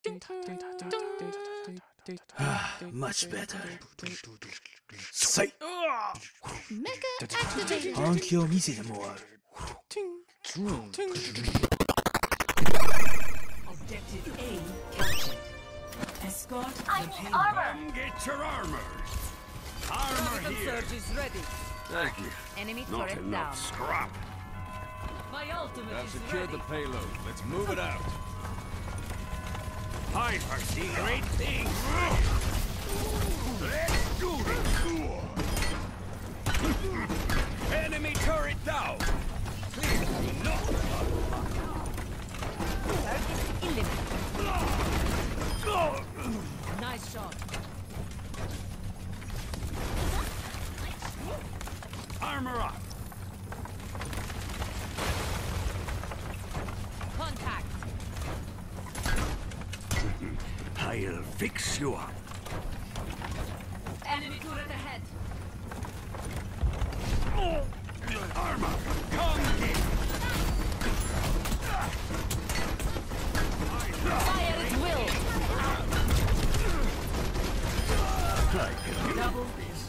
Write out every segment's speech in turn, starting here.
Much better. Say. Mecha activated. 本気を見せてもらう。 Objective A captured. Escort the payload. Come get your armor. Armor here. Surge is ready. Thank you. Enemy Not turret enough down. scrap. My ultimate I've is secured ready. the payload. Let's move it out. Piper, see great things. Let's do it. Enemy turret down. Clearly not. Target eliminated. Nice shot. Armor up. Contact. I'll fix you up. Enemy turret ahead. Armor, come in. Fire at will. Double.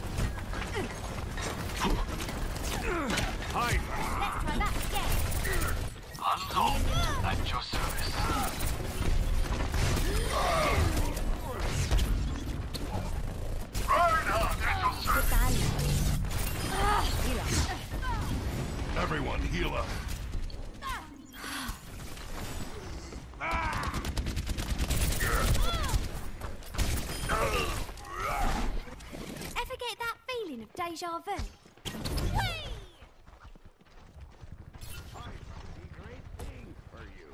Piper. Let's try that again. Unlocked at your service. Reinhardt at your service. Everyone heal up. Ever get that feeling of deja vu? Great thing for you.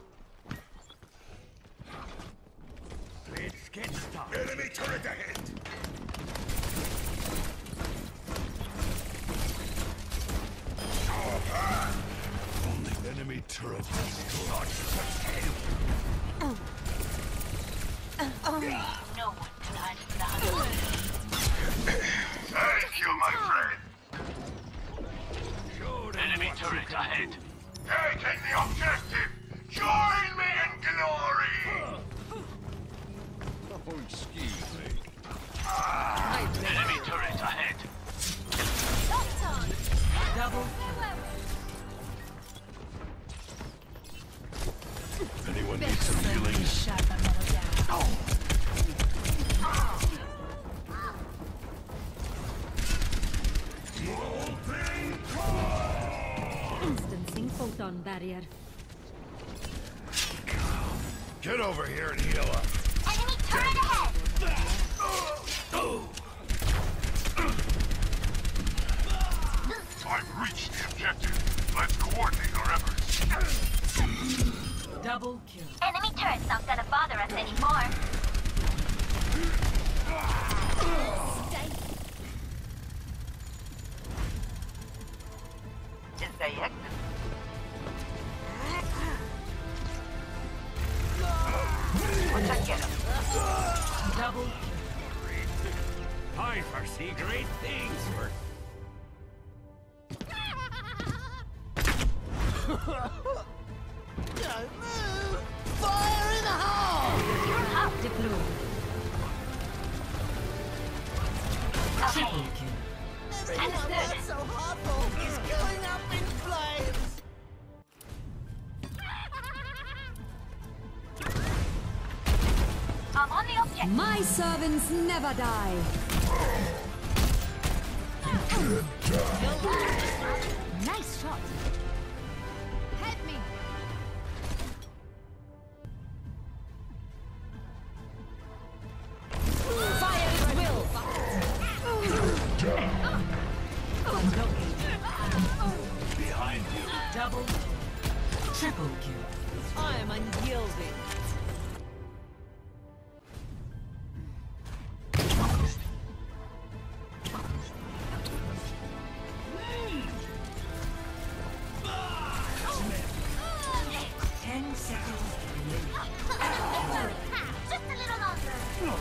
Let's get started. Enemy turret ahead. Enemy turret destroyed. No one denies that. Thank you, my friend. Enemy turret ahead. Taking the objective. Join me in glory. Oh, excuse me. Enemy turret ahead. Locked on. Double. Anyone need some healing? Shut another down. Instancing photon barrier. Get over here and heal up. Enemy turret ahead. I've reached the objective. Let's coordinate our efforts. Double kill. Enemy turret's not gonna bother us anymore. ازيك؟ متشكرة. Double Piper, see great things for... deployed. Triple kill. Understood. I'm on the objective. My servants never die. Nice shot. Help me. Fire at will. Behind you. Double. Triple kill. I am unyielding. Just a little longer.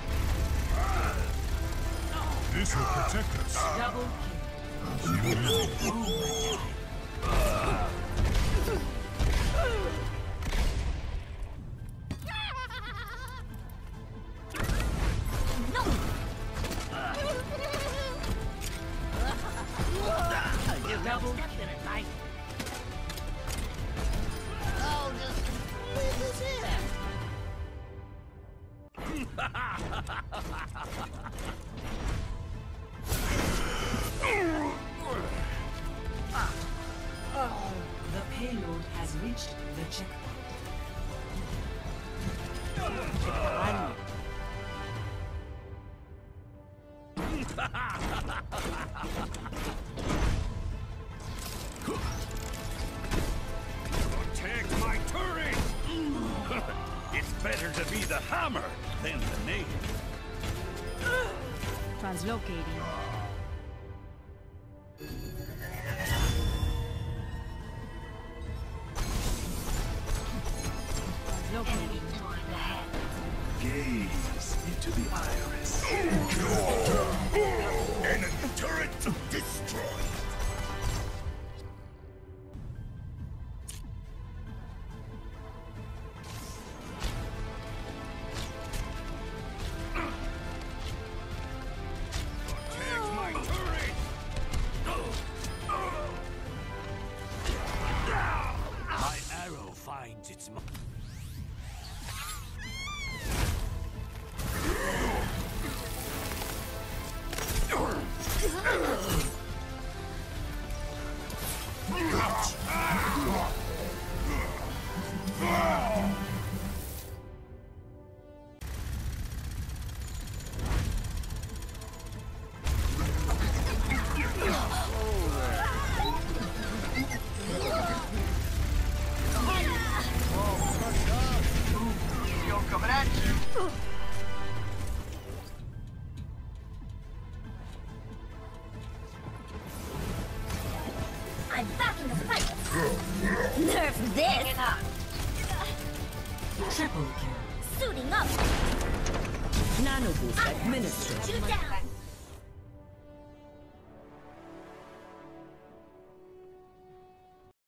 This will protect us. Double kill. Double Step in it, mate. The payload has reached the checkpoint. Protect my turret! It's better to be the hammer than the nail. Translocating. Translocating. Gaze into the iris. Enemy turret destroyed. Protect my turret! My arrow finds its mark. Coming at you. I'm back in the fight. Nerf this. Triple kill. Suiting up. Nano boost administered. Shoot down.